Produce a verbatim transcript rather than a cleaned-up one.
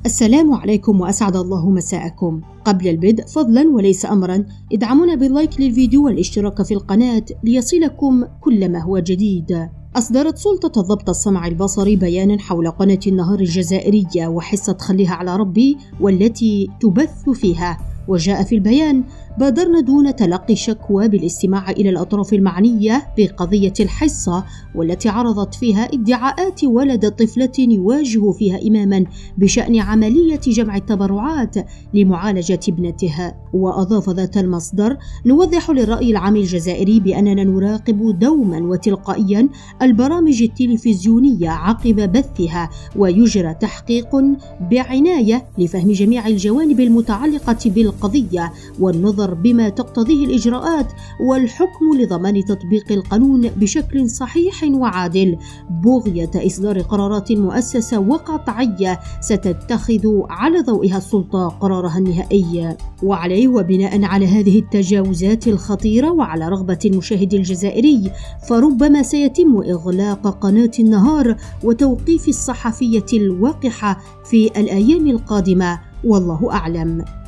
السلام عليكم وأسعد الله مساءكم. قبل البدء فضلا وليس أمرا ادعمونا باللايك للفيديو والاشتراك في القناة ليصلكم كل ما هو جديد. أصدرت سلطة الضبط السمعي البصري بيانا حول قناة النهار الجزائرية وحصة خليها على ربي والتي تبث فيها، وجاء في البيان: بادرنا دون تلقي شكوى بالاستماع إلى الأطراف المعنية بقضية الحصة والتي عرضت فيها ادعاءات ولد طفلة يواجه فيها إماما بشأن عملية جمع التبرعات لمعالجة ابنتها. وأضاف ذات المصدر: نوضح للرأي العام الجزائري بأننا نراقب دوما وتلقائيا البرامج التلفزيونية عقب بثها، ويجرى تحقيق بعناية لفهم جميع الجوانب المتعلقة بالقضية والنظر بما تقتضيه الإجراءات والحكم لضمان تطبيق القانون بشكل صحيح وعادل، بغية إصدار قرارات مؤسسة وقطعية ستتخذ على ضوئها السلطة قرارها النهائي. وعليه وبناء على هذه التجاوزات الخطيرة وعلى رغبة المشاهد الجزائري، فربما سيتم إغلاق قناة النهار وتوقيف الصحفية الوقحة في الأيام القادمة، والله أعلم.